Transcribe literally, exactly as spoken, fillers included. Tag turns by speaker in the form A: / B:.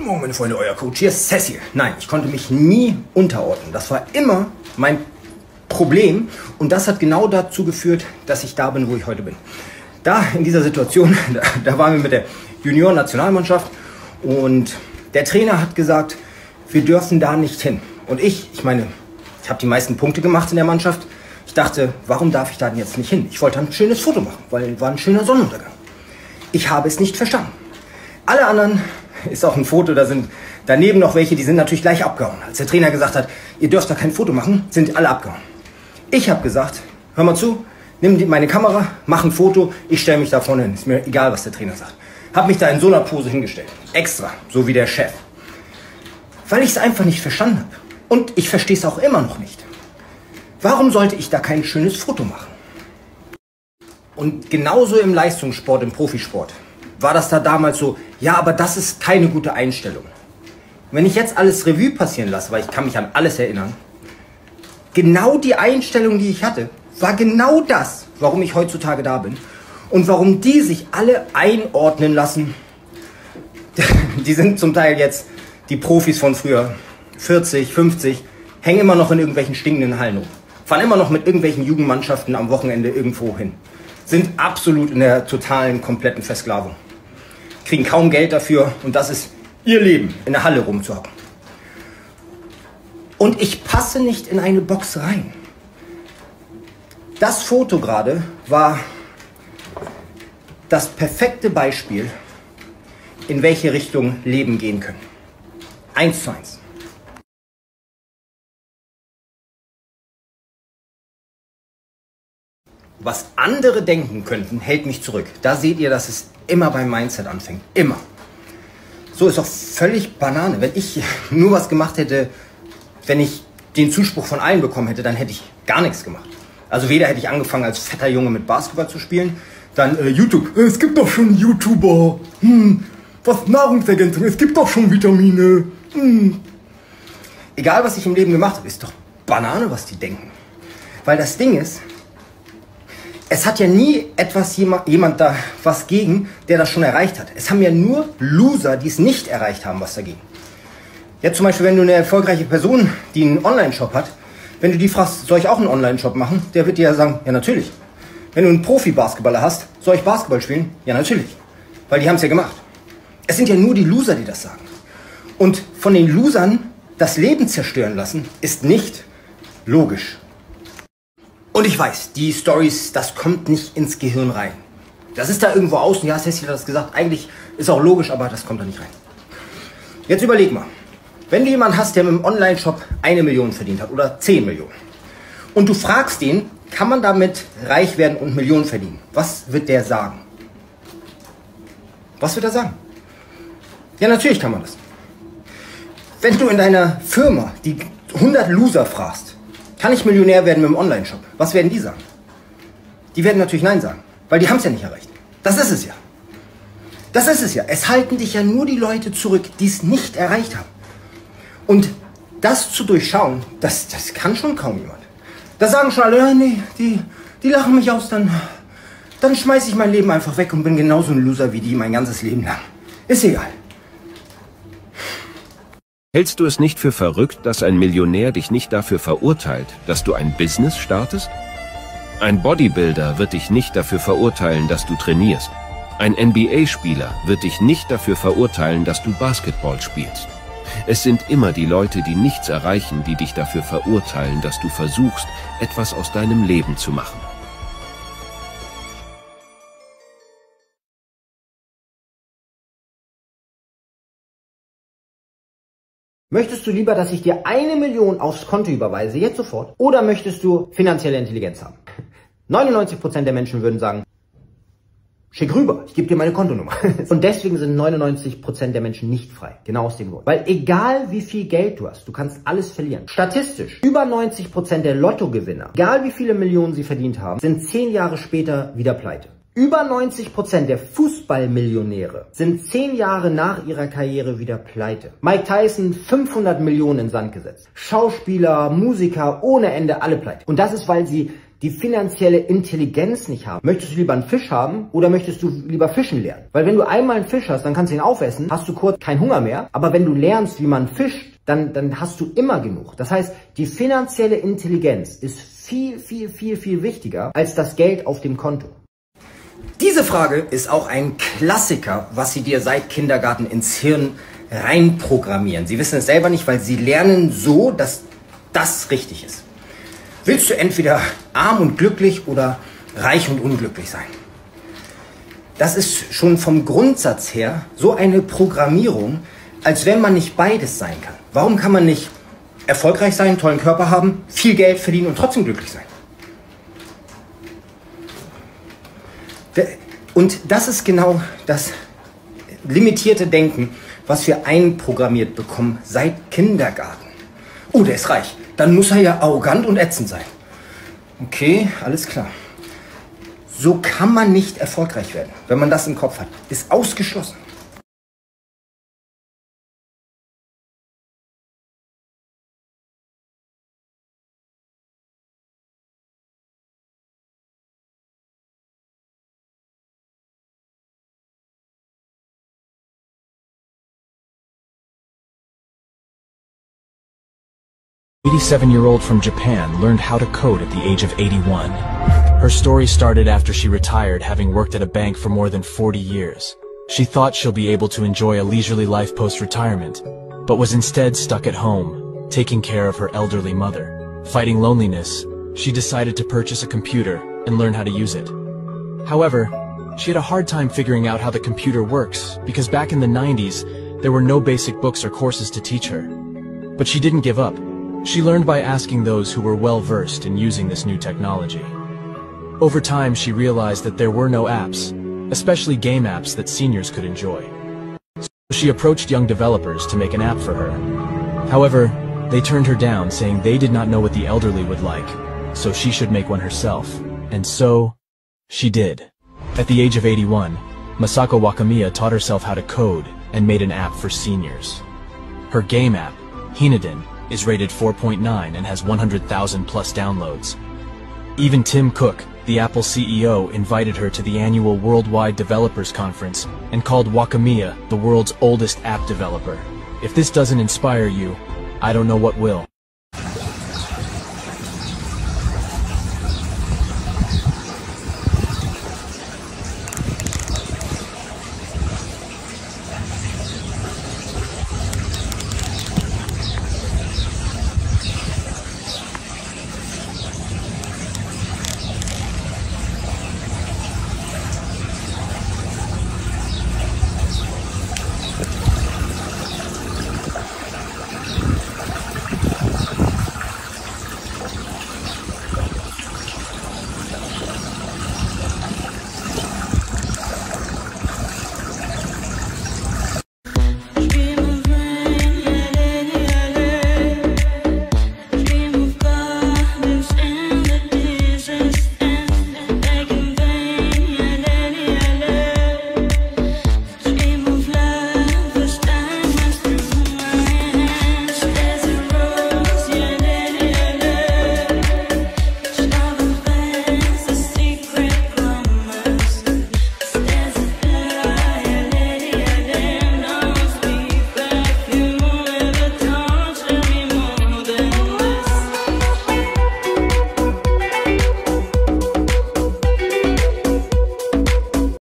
A: Guten Morgen, meine Freunde, euer Coach hier ist Cecil. Nein, ich konnte mich nie unterordnen. Das war immer mein Problem und das hat genau dazu geführt, dass ich da bin, wo ich heute bin. Da, in dieser Situation, da, da waren wir mit der Junioren-Nationalmannschaft und der Trainer hat gesagt, wir dürfen da nicht hin. Und ich, ich meine, ich habe die meisten Punkte gemacht in der Mannschaft. Ich dachte, warum darf ich da denn jetzt nicht hin? Ich wollte ein schönes Foto machen, weil es war ein schöner Sonnenuntergang. Ich habe es nicht verstanden. Alle anderen, ist auch ein Foto, da sind daneben noch welche, die sind natürlich gleich abgehauen. Als der Trainer gesagt hat, ihr dürft da kein Foto machen, sind alle abgehauen. Ich habe gesagt, hör mal zu, nimm meine Kamera, mach ein Foto, ich stelle mich da vorne hin. Ist mir egal, was der Trainer sagt. Habe mich da in so einer Pose hingestellt. Extra, so wie der Chef. Weil ich es einfach nicht verstanden habe. Und ich verstehe es auch immer noch nicht. Warum sollte ich da kein schönes Foto machen? Und genauso im Leistungssport, im Profisport, war das da damals so, ja, aber das ist keine gute Einstellung. Wenn ich jetzt alles Revue passieren lasse, weil ich kann mich an alles erinnern, genau die Einstellung, die ich hatte, war genau das, warum ich heutzutage da bin. Und warum die sich alle einordnen lassen, die sind zum Teil jetzt die Profis von früher, vierzig, fünfzig, hängen immer noch in irgendwelchen stinkenden Hallen rum. Fahren immer noch mit irgendwelchen Jugendmannschaften am Wochenende irgendwo hin. Sind absolut in der totalen, kompletten Versklavung. Kriegen kaum Geld dafür und das ist ihr Leben, in der Halle rumzuhocken. Und ich passe nicht in eine Box rein. Das Foto gerade war das perfekte Beispiel, in welche Richtung Leben gehen können. Eins zu eins. Was andere denken könnten, hält mich zurück. Da seht ihr, dass es immer beim Mindset anfängt. Immer. So ist doch völlig Banane. Wenn ich nur was gemacht hätte, wenn ich den Zuspruch von allen bekommen hätte, dann hätte ich gar nichts gemacht. Also weder hätte ich angefangen als fetter Junge mit Basketball zu spielen, dann äh, YouTube. Es gibt doch schon YouTuber. Hm, was Nahrungsergänzung, es gibt doch schon Vitamine. Hm. Egal, was ich im Leben gemacht habe, ist doch Banane, was die denken. Weil das Ding ist, es hat ja nie etwas jemand, jemand da was gegen, der das schon erreicht hat. Es haben ja nur Loser, die es nicht erreicht haben, was dagegen. Jetzt zum Beispiel, wenn du eine erfolgreiche Person, die einen Online-Shop hat, wenn du die fragst, soll ich auch einen Online-Shop machen? Der wird dir ja sagen, ja natürlich. Wenn du einen Profi-Basketballer hast, soll ich Basketball spielen? Ja natürlich. Weil die haben es ja gemacht. Es sind ja nur die Loser, die das sagen. Und von den Losern das Leben zerstören lassen, ist nicht logisch. Und ich weiß, die Storys, das kommt nicht ins Gehirn rein. Das ist da irgendwo außen, ja, Cecil hat das gesagt, eigentlich ist auch logisch, aber das kommt da nicht rein. Jetzt überleg mal, wenn du jemanden hast, der mit dem Online-Shop eine Million verdient hat oder zehn Millionen und du fragst den, kann man damit reich werden und Millionen verdienen? Was wird der sagen? Was wird er sagen? Ja, natürlich kann man das. Wenn du in deiner Firma die hundert Loser fragst, kann ich Millionär werden mit dem Online-Shop? Was werden die sagen? Die werden natürlich Nein sagen, weil die haben es ja nicht erreicht. Das ist es ja. Das ist es ja. Es halten dich ja nur die Leute zurück, die es nicht erreicht haben. Und das zu durchschauen, das, das kann schon kaum jemand. Da sagen schon alle, ja, nee, die, die lachen mich aus, dann, dann schmeiße ich mein Leben einfach weg und bin genauso ein Loser wie die mein ganzes Leben lang. Ist egal.
B: Hältst du es nicht für verrückt, dass ein Millionär dich nicht dafür verurteilt, dass du ein Business startest? Ein Bodybuilder wird dich nicht dafür verurteilen, dass du trainierst. Ein N B A-Spieler wird dich nicht dafür verurteilen, dass du Basketball spielst. Es sind immer die Leute, die nichts erreichen, die dich dafür verurteilen, dass du versuchst, etwas aus deinem Leben zu machen.
A: Möchtest du lieber, dass ich dir eine Million aufs Konto überweise, jetzt sofort? Oder möchtest du finanzielle Intelligenz haben? neunundneunzig Prozent der Menschen würden sagen, schick rüber, ich gebe dir meine Kontonummer. Und deswegen sind neunundneunzig Prozent der Menschen nicht frei. Genau aus dem Grund. Weil egal wie viel Geld du hast, du kannst alles verlieren. Statistisch, über neunzig Prozent der Lottogewinner, egal wie viele Millionen sie verdient haben, sind zehn Jahre später wieder pleite. Über neunzig Prozent der Fußballmillionäre sind zehn Jahre nach ihrer Karriere wieder pleite. Mike Tyson fünfhundert Millionen in den Sand gesetzt. Schauspieler, Musiker ohne Ende, alle pleite. Und das ist, weil sie die finanzielle Intelligenz nicht haben. Möchtest du lieber einen Fisch haben oder möchtest du lieber fischen lernen? Weil wenn du einmal einen Fisch hast, dann kannst du ihn aufessen, hast du kurz keinen Hunger mehr. Aber wenn du lernst, wie man fischt, dann, dann hast du immer genug. Das heißt, die finanzielle Intelligenz ist viel, viel, viel, viel wichtiger als das Geld auf dem Konto. Diese Frage ist auch ein Klassiker, was sie dir seit Kindergarten ins Hirn reinprogrammieren. Sie wissen es selber nicht, weil sie lernen so, dass das richtig ist. Willst du entweder arm und glücklich oder reich und unglücklich sein? Das ist schon vom Grundsatz her so eine Programmierung, als wenn man nicht beides sein kann. Warum kann man nicht erfolgreich sein, einen tollen Körper haben, viel Geld verdienen und trotzdem glücklich sein? Und das ist genau das limitierte Denken, was wir einprogrammiert bekommen seit Kindergarten. Oh, der ist reich. Dann muss er ja arrogant und ätzend sein. Okay, alles klar. So kann man nicht erfolgreich werden, wenn man das im Kopf hat. Ist ausgeschlossen.
C: eighty-seven-year-old from Japan learned how to code at the age of eighty-one. Her story started after she retired, having worked at a bank for more than forty years. She thought she'll be able to enjoy a leisurely life post-retirement, but was instead stuck at home, taking care of her elderly mother. Fighting loneliness, she decided to purchase a computer and learn how to use it. However, she had a hard time figuring out how the computer works, because back in the nineties, there were no basic books or courses to teach her. But she didn't give up. She learned by asking those who were well-versed in using this new technology. Over time, she realized that there were no apps, especially game apps that seniors could enjoy. So she approached young developers to make an app for her. However, they turned her down, saying they did not know what the elderly would like, so she should make one herself. And so, she did. At the age of eighty-one, Masako Wakamiya taught herself how to code and made an app for seniors. Her game app, Hinodin, is rated four point nine and has one hundred thousand plus downloads. Even Tim Cook, the Apple C E O, invited her to the annual Worldwide Developers Conference and called Wakamiya the world's oldest app developer. If this doesn't inspire you, I don't know what will.